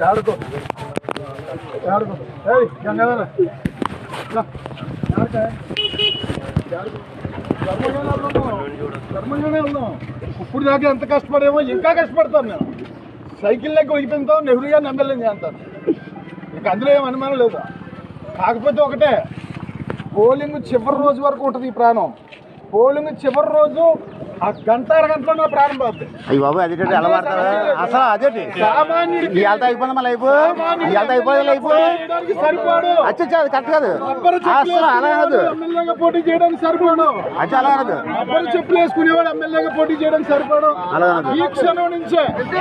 ఇప్పుడు దాకా ఎంత కష్టపడేమో ఇంకా కష్టపడతాను నేను. సైకిల్ లెక్క వదిలిపోతాం, నెహ్రూ గారిని ఎమ్మెల్యే చేస్తాను. ఇంకా అందులో ఏం అనుమానం లేదు. కాకపోతే ఒకటే, పోలింగ్ చివరి రోజు వరకు ఉంటుంది ఈ ప్రాణం. పోలింగ్ చివరి రోజు ఆ గంట అరగంటలో నా ప్రాణం పోతుంది. అయ్యి బాబు అదే అలా పడతారు అసలు. అదే సామాన్యుడికి అయిపోయింది మళ్ళీ అయిపోయింది సరిపోడు. అచ్చా అది కరెక్ట్ కాదు అసలు. అలా కాదు, ఎమ్మెల్యేగా పోటీ చేయడానికి సరిపోడు. అచ్చా అలా కాదు. రబ్బరు చెప్పులు వేసుకునేవాడు ఎమ్మెల్యేగా పోటీ చేయడానికి సరిపోడు. ఈ క్షణం నుంచే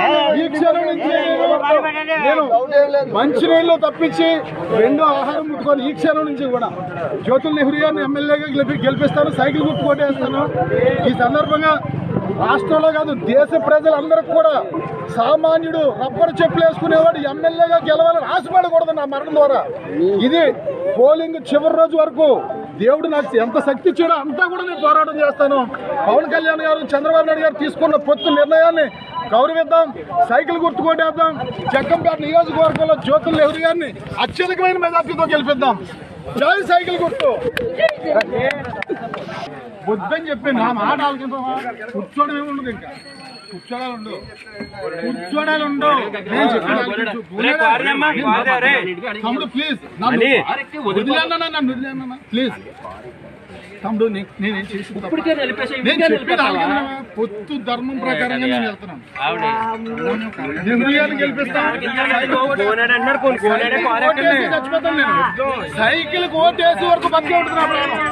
నేను మంచినీళ్ళు తప్పించి రెండో ఆహారం ముట్టుకొని ఈ క్షణం నుంచి కూడా జ్యోతుల నెహ్రూ గారిని ఎమ్మెల్యేగా గెలిపిస్తాను, సైకిల్ గుర్తు కొట్టేస్తాను. ఈ సందర్భంగా రాష్ట్రంలో కాదు దేశ ప్రజలందరికీ కూడా సామాన్యుడు రబ్బరు చెప్పులు వేసుకునేవాడు ఎమ్మెల్యేగా గెలవాలని ఆశపడకూడదు నా మరణం ద్వారా. ఇది పోలింగ్ చివరి రోజు వరకు దేవుడు నాకు ఎంత శక్తి ఇచ్చాడో అంతా కూడా నేను పోరాటం చేస్తాను. పవన్ కళ్యాణ్ గారు, చంద్రబాబు నాయుడు గారు తీసుకున్న పొత్తు నిర్ణయాన్ని గౌరవిద్దాం, సైకిల్ గుర్తు కొట్టేద్దాం. జగ్గంపేట నియోజకవర్గంలో జ్యోతుల నెహ్రూ గారిని అత్యధికమైన మెజార్టీతో గెలిపిద్దాం. జై సైకిల్ గుర్తు. వద్దని చెప్పి నా మాట ఆలోచించమా. కూర్చోవడం ఏమి ఉండదు, ఇంకా కూర్చోడాలు ఉండవు. నేను తమ్ముడు ప్లీజ్ నన్ను వదిలేనా ప్లీజ్. తమ్ముడు నేనేం చేసి నేను చెప్పేది పొత్తు ధర్మం ప్రకారంగా నేను వెళ్తున్నాను. చచ్చిపోతాను నేను. సైకిల్ ఓటేసి వరకు బతికే ఉంటున్నా.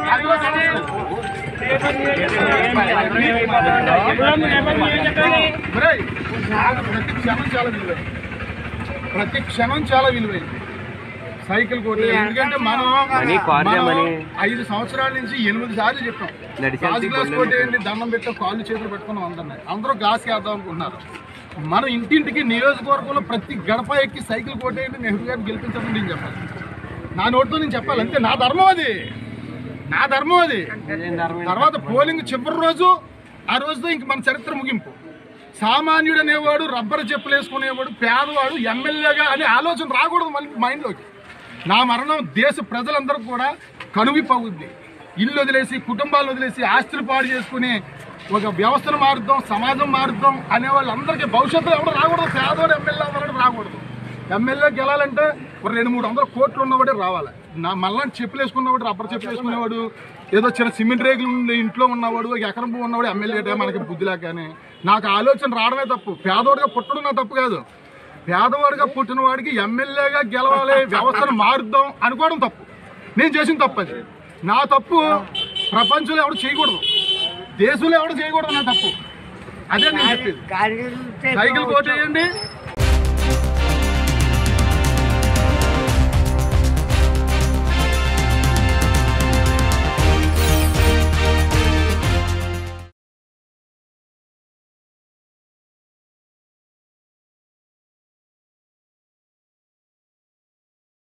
ప్రతి క్షణం చాలా విలువైంది సైకిల్ కోటే. ఎందుకంటే మనం 5 సంవత్సరాల నుంచి 8 సార్లు చెప్పాం గాజు గ్లాస్ కొట్టేయండి, దండం పెట్టాం, కాళ్ళు చేతులు పెట్టుకున్నాం. అందరూ గ్లాస్ వేద్దాం అనుకుంటున్నారు. మనం ఇంటింటికి నియోజకవర్గంలో ప్రతి గడప ఎక్కి సైకిల్ కొట్టేయండి, నెహ్రూ గారిని గెలిపించమని నేను చెప్పాలి. నా నోటితో నేను చెప్పాలి, అంతే. నా ధర్మం అది. తర్వాత పోలింగ్ చివరి రోజు, ఆ రోజుతో ఇంక మన చరిత్ర ముగింపు. సామాన్యుడు అనేవాడు, రబ్బరు చెప్పులు వేసుకునేవాడు, పేదవాడు ఎమ్మెల్యేగా అనే ఆలోచన రాకూడదు మళ్ళీ మైండ్లోకి. నా మరణం దేశ ప్రజలందరూ కూడా కనువిప్పవుద్ది. ఇల్లు వదిలేసి, కుటుంబాలు వదిలేసి, ఆస్తులు పాడు చేసుకుని ఒక వ్యవస్థను మారుద్దాం, సమాజం మారుద్దాం అనే వాళ్ళందరికీ భవిష్యత్తులో ఎవరు రాకూడదు. పేదవాడు ఎమ్మెల్యే అవ్వాలంటే రాకూడదు. ఎమ్మెల్యే గెలాలంటే ఒక 200-300 కోట్లు ఉన్నవాడే రావాలి. మళ్ళీ చెప్పులు వేసుకున్నవాడు, రబ్బర్ చెప్పులు వేసుకునేవాడు, ఏదో చిన్న సిమెంట్ రేగులు ఇంట్లో ఉన్నవాడు, ఎకరం పువ్వు ఉన్నవాడు ఎమ్మెల్యే మనకి బుద్ధి లేకనే. నాకు ఆలోచన రావడమే తప్పు. పేదవాడిగా పుట్టడం నా తప్పు కాదు. పేదవాడిగా పుట్టిన వాడికి ఎమ్మెల్యేగా గెలవాలి, వ్యవస్థను మారుద్దాం అనుకోవడం తప్పు. నేను చేసిన తప్పు అది. నా తప్పు ప్రపంచంలో ఎవడు చేయకూడదు, దేశంలో ఎవడు చేయకూడదు. నా తప్పు అదే నేను చెప్పేది. సైకిల్ కోటేయండి,